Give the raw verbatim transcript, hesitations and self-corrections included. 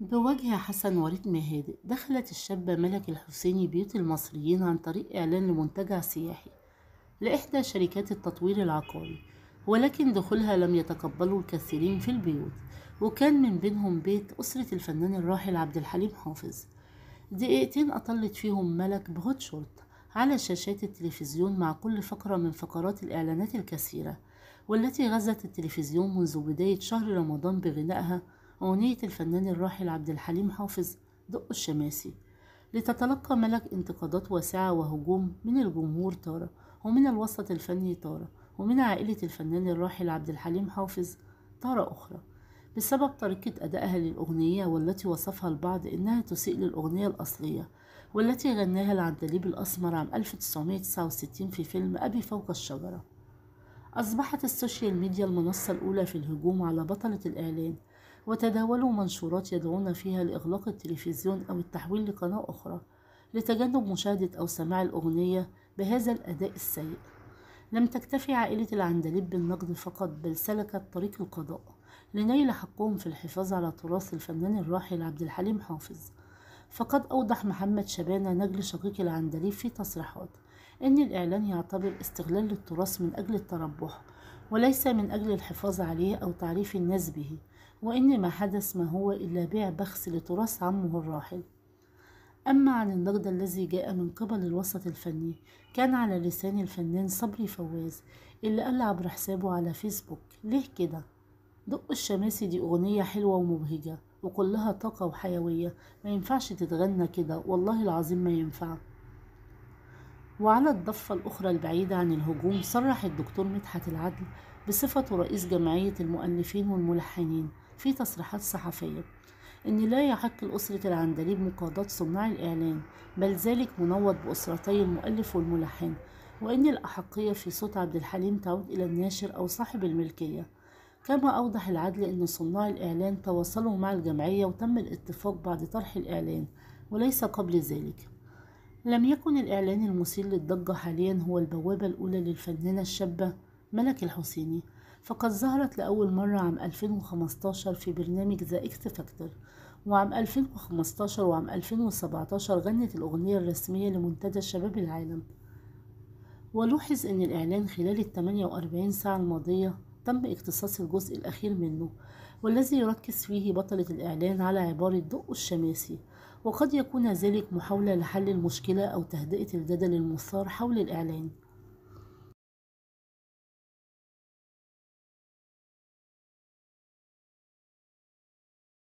بوجه حسن ورتم هادئ دخلت الشابة ملك الحسيني بيوت المصريين عن طريق إعلان لمنتجع سياحي لإحدى شركات التطوير العقاري، ولكن دخولها لم يتقبله الكثيرين في البيوت، وكان من بينهم بيت أسرة الفنان الراحل عبد الحليم حافظ. دقيقتين أطلت فيهم ملك بهوت شورت على شاشات التلفزيون مع كل فقرة من فقرات الإعلانات الكثيرة، والتي غزت التلفزيون منذ بداية شهر رمضان بغنائها أغنية الفنان الراحل عبد الحليم حافظ دق الشماسي. لتتلقى ملك انتقادات واسعة وهجوم من الجمهور تارة، ومن الوسط الفني تارة، ومن عائلة الفنان الراحل عبد الحليم حافظ تارة أخرى، بسبب طريقة أدائها للأغنية، والتي وصفها البعض إنها تسيء للأغنية الأصلية، والتي غناها العندليب الأسمر عام ألف وتسعمائة وتسعة وستين في فيلم أبي فوق الشجرة. أصبحت السوشيال ميديا المنصة الأولى في الهجوم على بطلة الإعلان، وتداولوا منشورات يدعون فيها لإغلاق التلفزيون أو التحويل لقناة أخرى لتجنب مشاهدة أو سماع الأغنية بهذا الأداء السيء. لم تكتفي عائلة العندليب بالنقد فقط، بل سلكت طريق القضاء لنيل حقهم في الحفاظ على تراث الفنان الراحل عبد الحليم حافظ. فقد أوضح محمد شبانة نجل شقيق العندليب في تصريحات إن الإعلان يعتبر استغلال للتراث من أجل التربح، وليس من أجل الحفاظ عليه أو تعريف الناس به، وإن ما حدث ما هو إلا بيع بخس لتراث عمه الراحل. أما عن النقد الذي جاء من قبل الوسط الفني، كان على لسان الفنان صبري فواز اللي قال عبر حسابه على فيسبوك: ليه كده؟ دق الشماسي دي أغنية حلوة ومبهجة وكلها طاقة وحيوية، ما ينفعش تتغنى كده، والله العظيم ما ينفع. وعلى الضفة الأخرى البعيدة عن الهجوم، صرح الدكتور مدحت العدل بصفته رئيس جمعية المؤلفين والملحنين في تصريحات صحفية إن لا يحق لأسرة العندليب مقاضاة صناع الإعلان، بل ذلك منوط بأسرتي المؤلف والملحن، وإن الأحقية في صوت عبد الحليم تعود إلى الناشر أو صاحب الملكية. كما أوضح العدل أن صناع الإعلان تواصلوا مع الجمعية وتم الاتفاق بعد طرح الإعلان وليس قبل ذلك. لم يكن الإعلان المثير للضجة حاليا هو البوابة الأولى للفنانة الشابة ملك الحسيني، فقد ظهرت لأول مرة عام ألفين وخمستاشر في برنامج ذا إكس فاكتور، وعام ألفين وخمستاشر وعام ألفين وسبعتاشر غنت الأغنية الرسمية لمنتدى شباب العالم. ولوحظ أن الإعلان خلال الثمانية وأربعين ساعة الماضية تم اختصاص الجزء الأخير منه، والذي يركز فيه بطلة الإعلان على عبارة دق الشماسي، وقد يكون ذلك محاولة لحل المشكلة أو تهدئة الجدل المثار حول الإعلان.